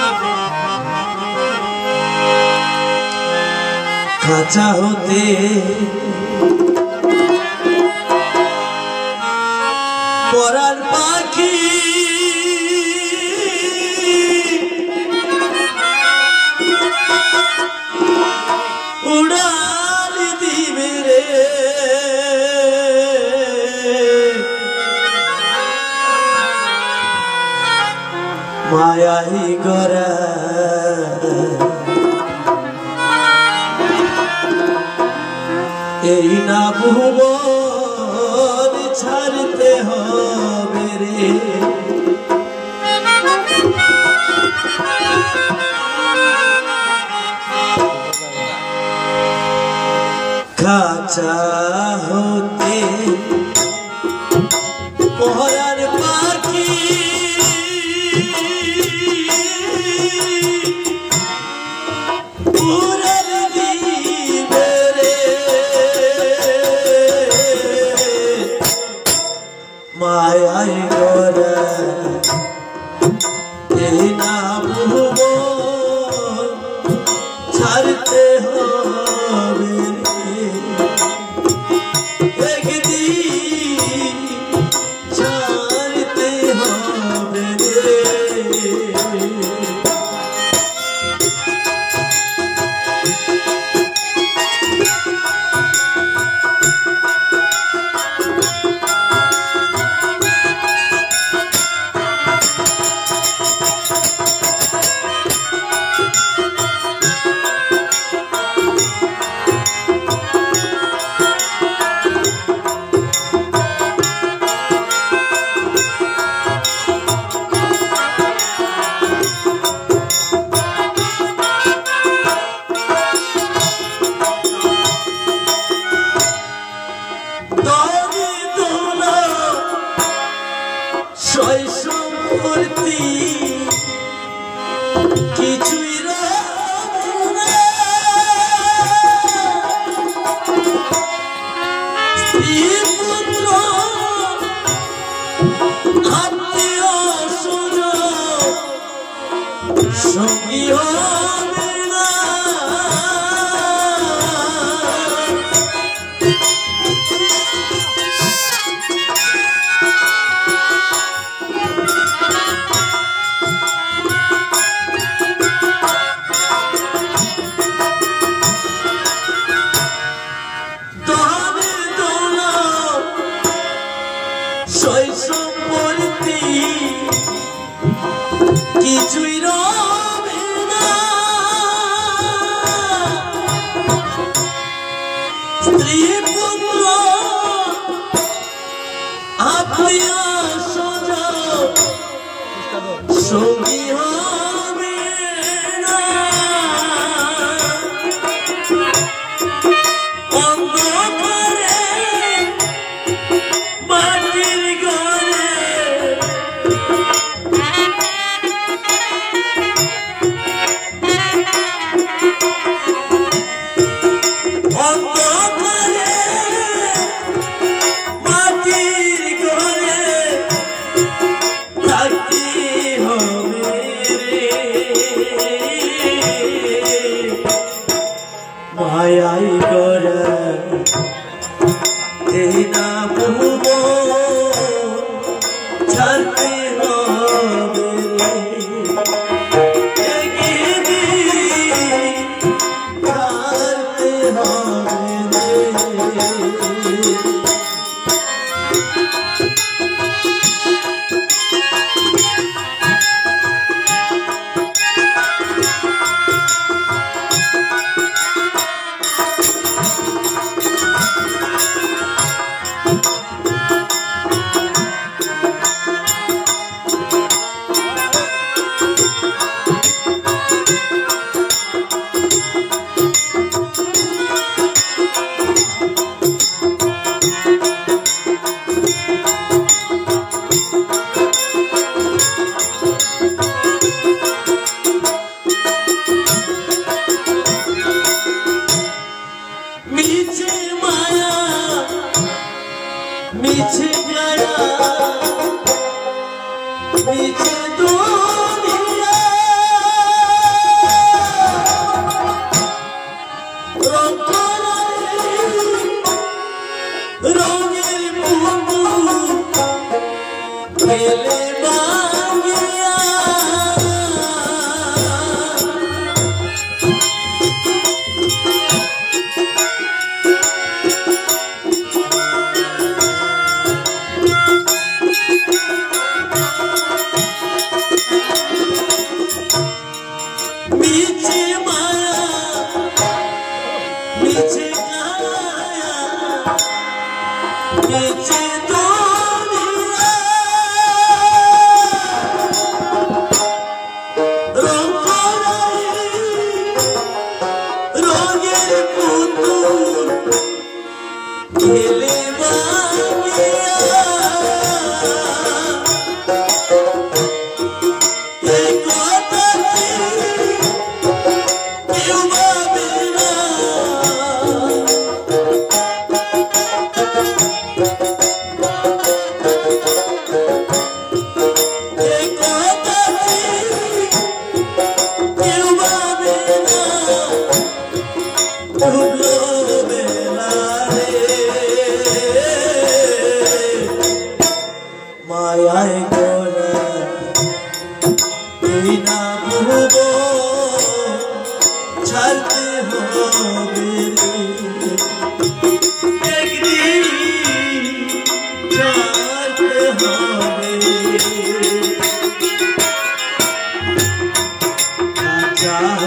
খাঁচা হতে পরার পাখি উড়াল দিবে রে মায়াই গরা এই না ভুবন ছাড়তে হবে রে খাঁচা হতে পরার পাখি উড়াল দিবে রে মায়াই গরা এই না ভুবন ছাড়তে হবে একদিন ছাড়তে হবে রে শৈশবর্তী কিছুই স্ত্রী পুত্র আত্মীয় স্বজন সঙ্গী হবে না শৈশবর্তী কিছুই রবে না স্ত্রী পুত্র আত্মীয় স্বজন সঙ্গী হবে না অন্ধকারে মাটির ঘরে অন্ধকারে মাটির ঘরে থাকতে হবে রে मायाए गोरा तुई ना भूलो छलते हो मेरे एक दिन छलते हो मेरे